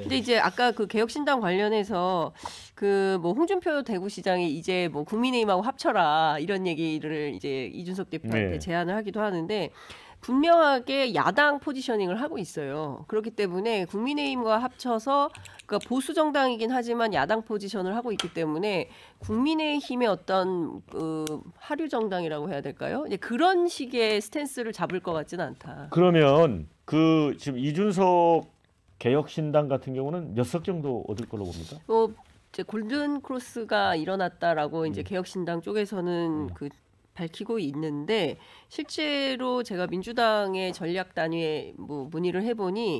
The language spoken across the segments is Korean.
근데 이제 아까 그 개혁신당 관련해서 그 뭐 홍준표 대구시장이 이제 뭐 국민의힘하고 합쳐라 이런 얘기를 이제 이준석 대표한테 네. 제안을 하기도 하는데 분명하게 야당 포지셔닝을 하고 있어요. 그렇기 때문에 국민의힘과 합쳐서 그러니까 보수 정당이긴 하지만 야당 포지션을 하고 있기 때문에 국민의힘의 어떤 하류 정당이라고 해야 될까요? 이제 그런 식의 스탠스를 잡을 것 같지는 않다. 그러면 그 지금 이준석 개혁신당 같은 경우는 몇 석 정도 얻을 걸로 봅니다. 이제 골든 크로스가 일어났다라고 이제 개혁신당 쪽에서는 그 밝히고 있는데 실제로 제가 민주당의 전략 단위에 뭐 문의를 해보니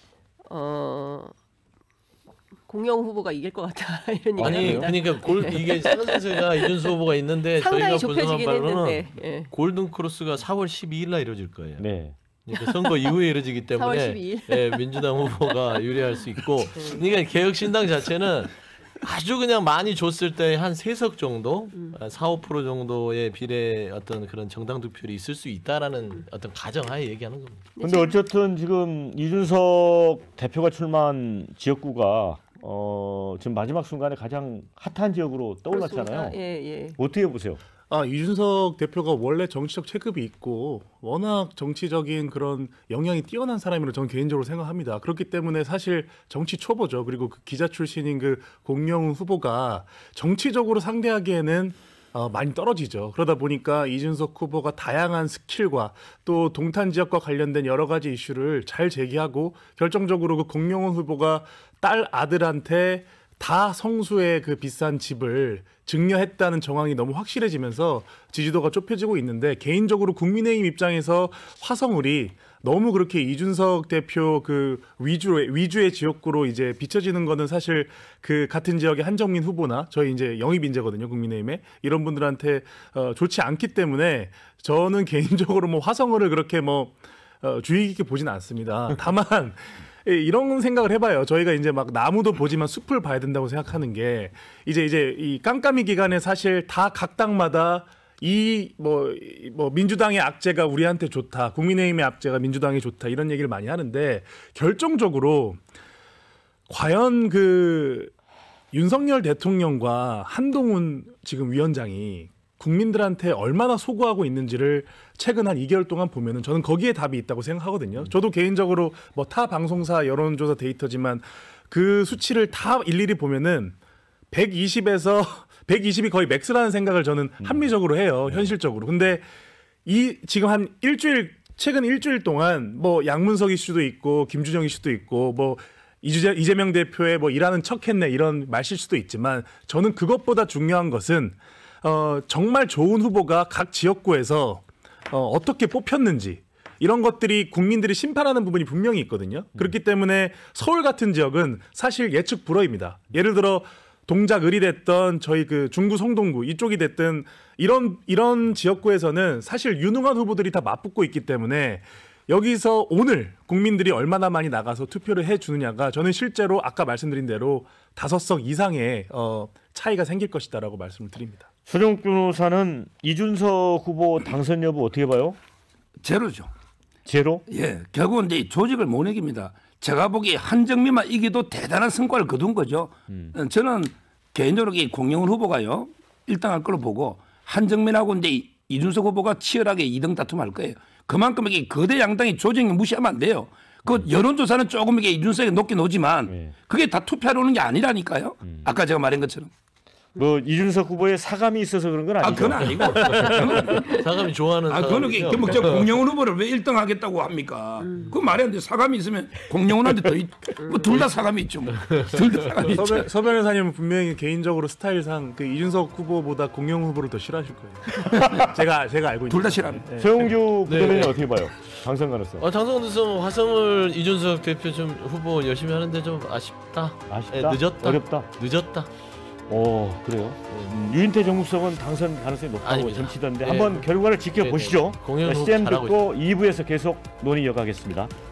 공영 후보가 이길 것 같다 이런 얘기입니다. 아니 그러니까 이게 상승세가 이준석 후보가 있는데 상당히 저희가 분석한 좁혀지긴 바로는 했는데 예. 골든 크로스가 4월 12일 날 이루어질 거예요. 네. 그러니까 선거 이후에 이루어지기 4월 때문에 12일. 예, 민주당 후보가 유리할 수 있고 그러니까 개혁신당 자체는 아주 그냥 많이 줬을 때 한 3석 정도, 4~5% 정도의 비례 어떤 그런 정당 득표율이 있을 수 있다라는 어떤 가정하에 얘기하는 겁니다. 근데 어쨌든 지금 이준석 대표가 출마한 지역구가 지금 마지막 순간에 가장 핫한 지역으로 떠올랐잖아요. 예. 어떻게 보세요? 이준석 대표가 원래 정치적 체급이 있고 워낙 정치적인 그런 영향이 뛰어난 사람이라고 저는 개인적으로 생각합니다. 그렇기 때문에 사실 정치 초보죠. 그리고 그 기자 출신인 그 공영훈 후보가 정치적으로 상대하기에는 많이 떨어지죠. 그러다 보니까 이준석 후보가 다양한 스킬과 또 동탄 지역과 관련된 여러 가지 이슈를 잘 제기하고 결정적으로 그 공영훈 후보가 딸 아들한테 다 성수의 그 비싼 집을 증여했다는 정황이 너무 확실해지면서 지지도가 좁혀지고 있는데 개인적으로 국민의힘 입장에서 화성울이 너무 그렇게 이준석 대표 그 위주의 지역구로 이제 비춰지는 거는 사실 그 같은 지역의 한정민 후보나 저희 이제 영입 인재거든요 국민의힘에 이런 분들한테 좋지 않기 때문에 저는 개인적으로 뭐 화성울을 그렇게 뭐 주의 깊게 보지는 않습니다. 다만 이런 생각을 해봐요. 저희가 이제 막 나무도 보지만 숲을 봐야 된다고 생각하는 게 이제 이 깜깜이 기간에 사실 다 각 당마다 이 뭐 민주당의 악재가 우리한테 좋다, 국민의힘의 악재가 민주당에 좋다 이런 얘기를 많이 하는데 결정적으로 과연 그 윤석열 대통령과 한동훈 지금 위원장이 국민들한테 얼마나 소구하고 있는지를 최근 한 2개월 동안 보면은 저는 거기에 답이 있다고 생각하거든요. 저도 개인적으로 뭐 타 방송사 여론조사 데이터지만 그 수치를 다 일일이 보면은 120에서 120이 거의 맥스라는 생각을 저는 합리적으로 해요. 현실적으로. 근데 이 지금 한 최근 일주일 동안 뭐 양문석 이슈도 있고 김주정 이슈도 있고 뭐 이재명 대표의 뭐 일하는 척했네 이런 말실수도 있지만 저는 그것보다 중요한 것은 정말 좋은 후보가 각 지역구에서 어떻게 뽑혔는지 이런 것들이 국민들이 심판하는 부분이 분명히 있거든요. 그렇기 때문에 서울 같은 지역은 사실 예측 불허입니다. 예를 들어 동작 을이 됐던 저희 그 중구 성동구 이쪽이 됐든 이런 지역구에서는 사실 유능한 후보들이 다 맞붙고 있기 때문에 여기서 오늘 국민들이 얼마나 많이 나가서 투표를 해주느냐가 저는 실제로 아까 말씀드린 대로 5석 이상의 차이가 생길 것이다라고 말씀을 드립니다. 손영욱 변호사는 이준석 후보 당선 여부 어떻게 봐요? 제로죠. 제로? 예, 결국은 이제 조직을 못 이깁니다. 제가 보기에 한정민만 이기도 대단한 성과를 거둔 거죠. 저는 개인적으로 이 공영훈 후보가요 1등 할 걸로 보고 한정민하고 이제 이준석 후보가 치열하게 2등 다툼할 거예요. 그만큼 이게 거대 양당이 조직을 무시하면 안 돼요. 그 여론조사는 조금 이게 이준석이 높긴 오지만 그게 다 투표하러 오는 게 아니라니까요. 아까 제가 말한 것처럼. 뭐 이준석 후보의 사감이 있어서 그런 건 아니죠. 그건 아니고. 사감이 좋아하는 그거는 저 공영훈 후보를 왜 1등 하겠다고 합니까? 그 말이 안 돼. 사감이 있으면 공영훈한테 둘 다 사감이 있죠. 뭐. 둘 다 사감이 있죠. 서 변호사님은 분명히 개인적으로 스타일상 그 이준석 후보보다 공영훈 후보를 더 싫어하실 거예요. 제가 알고 있는. 둘 다 싫어합니다. 서영규 부대변인 어떻게 봐요? 당선 가능성. 당선 가능성 화성을 이준석 대표 좀 후보 열심히 하는데 좀 아쉽다. 늦었다. 어렵다. 늦었다. 그래요. 유인태 정무수석은 당선 가능성이 높다고 아닙니다. 점치던데 한번 결과를 지켜보시죠. 공영 CM 잘하고 듣고 2부에서 계속 논의 이어가겠습니다.